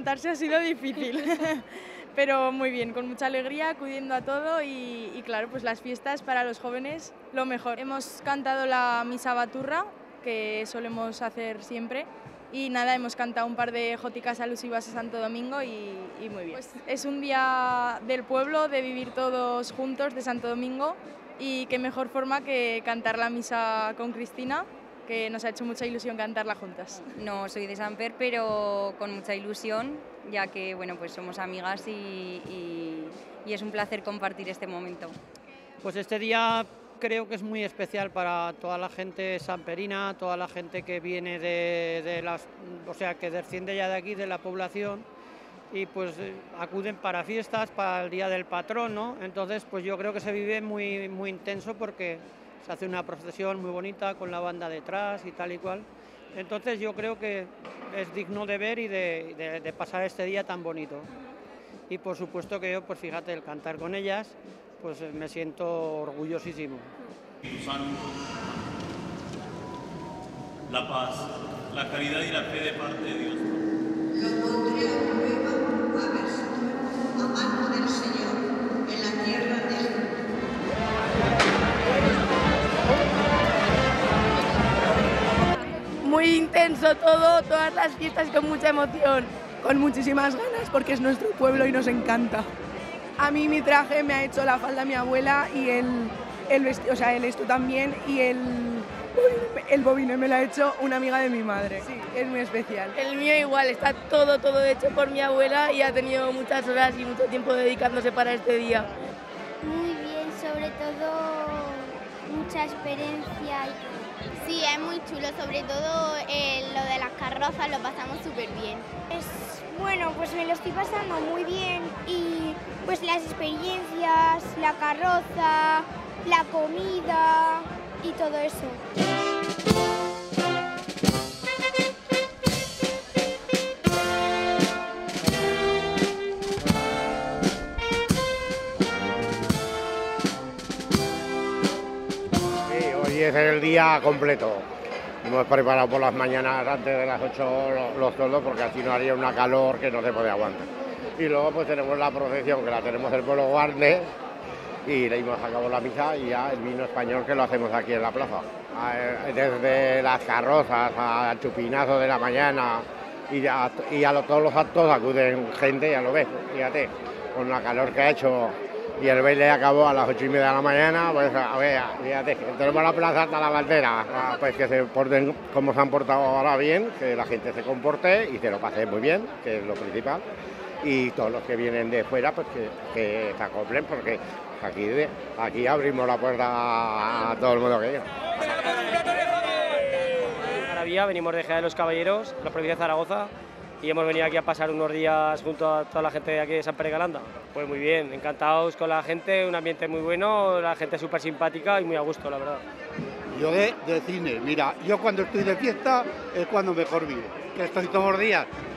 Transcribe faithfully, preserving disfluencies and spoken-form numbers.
levantarse ha sido difícil, pero muy bien, con mucha alegría, acudiendo a todo y, y claro, pues las fiestas para los jóvenes, lo mejor. Hemos cantado la misa baturra, que solemos hacer siempre, y nada, hemos cantado un par de jóticas alusivas a Santo Domingo y, y muy bien. Pues es un día del pueblo, de vivir todos juntos de Santo Domingo, y qué mejor forma que cantar la misa con Cristina, que nos ha hecho mucha ilusión cantarla juntas. No soy de Samper, pero con mucha ilusión, ya que bueno, pues somos amigas y, y, y es un placer compartir este momento. Pues este día creo que es muy especial para toda la gente samperina, toda la gente que viene de, de las, o sea, que desciende ya de aquí, de la población, y pues acuden para fiestas, para el Día del Patrón, ¿no? Entonces, pues yo creo que se vive muy, muy intenso porque se hace una procesión muy bonita con la banda detrás y tal y cual. Entonces yo creo que es digno de ver y de, de, de pasar este día tan bonito. Y por supuesto que yo, pues fíjate, el cantar con ellas, pues me siento orgullosísimo. Santo, la paz, la caridad y la fe de parte de Dios. Lo pondré a prueba, a ver si a mano del Señor, en la tierra de Muy intenso todo, todas las fiestas con mucha emoción, con muchísimas ganas porque es nuestro pueblo y nos encanta. A mí mi traje me ha hecho la falda mi abuela y el, el vestido, o sea, el esto también, y el, el bobino me lo ha hecho una amiga de mi madre. Sí, es muy especial. El mío igual, está todo, todo hecho por mi abuela y ha tenido muchas horas y mucho tiempo dedicándose para este día. Muy bien, sobre todo mucha experiencia. Sí, es muy chulo, sobre todo eh, lo de las carrozas lo pasamos súper bien. Es, bueno, pues me lo estoy pasando muy bien y pues las experiencias, la carroza, la comida y todo eso. Hoy es el día completo. Hemos preparado por las mañanas antes de las ocho los, los toldos porque así no haría una calor que no se puede aguantar. Y luego pues tenemos la procesión que la tenemos el pueblo Guarne y leímos a cabo la misa y ya el vino español que lo hacemos aquí en la plaza. Desde las carrozas al chupinazo de la mañana y a, y a lo, todos los actos acuden gente, ya lo ves, fíjate, con la calor que ha hecho. Y el baile acabó a las ocho y media de la mañana, pues a ver, fíjate, tenemos la plaza hasta la bandera, pues que se porten como se han portado ahora bien, que la gente se comporte y se lo pase muy bien, que es lo principal, y todos los que vienen de fuera, pues que, que se acoplen, porque aquí, aquí abrimos la puerta a todo el mundo que llega. Maravilla, venimos de Jerez de los Caballeros, la provincia de Zaragoza, y hemos venido aquí a pasar unos días junto a toda la gente de aquí de Samper de Calanda. Pues muy bien, encantados con la gente, un ambiente muy bueno, la gente súper simpática y muy a gusto, la verdad. Yo de, de cine, mira, yo cuando estoy de fiesta es cuando mejor vivo, que estoy todos los días